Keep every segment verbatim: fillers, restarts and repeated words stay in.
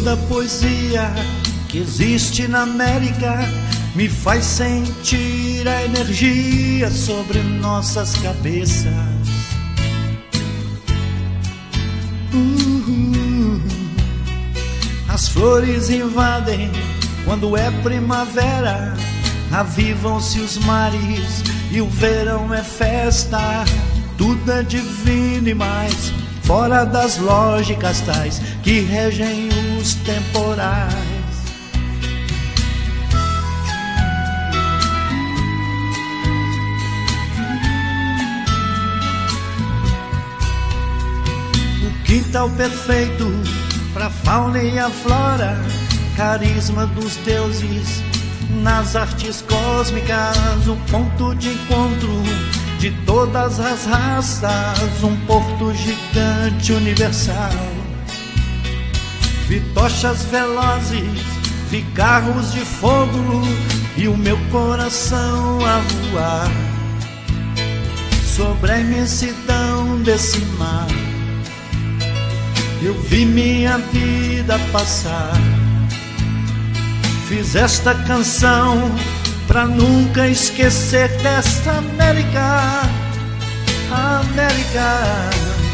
Toda a poesia que existe na América me faz sentir a energia sobre nossas cabeças. uh, As flores invadem quando é primavera, avivam-se os mares e o verão é festa. Tudo é divino e mais fora das lógicas tais que regem os temporais. O quintal perfeito pra fauna e a flora, carisma dos deuses nas artes cósmicas, um ponto de encontro de todas as raças, um porto gigante universal. Vi tochas velozes, vi carros de fogo e o meu coração a voar sobre a imensidão desse mar. Eu vi minha vida passar, fiz esta canção pra nunca esquecer desta América, América.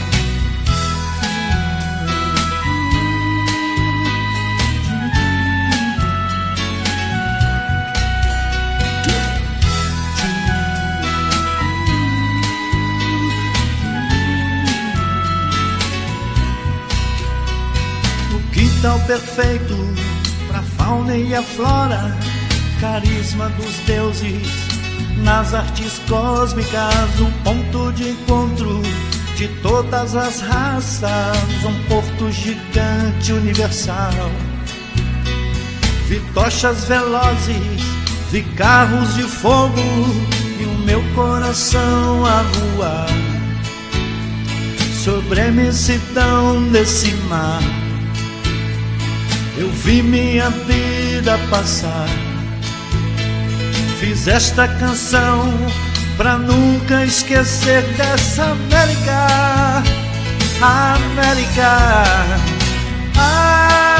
O quintal perfeito pra fauna e a flora, carisma dos deuses nas artes cósmicas, um ponto de encontro de todas as raças, um porto gigante universal. Vi tochas velozes, vi carros de fogo e o meu coração a voar sobre a imensidão desse mar. Eu vi minha vida passar, fiz esta canção pra nunca esquecer dessa América, América, América.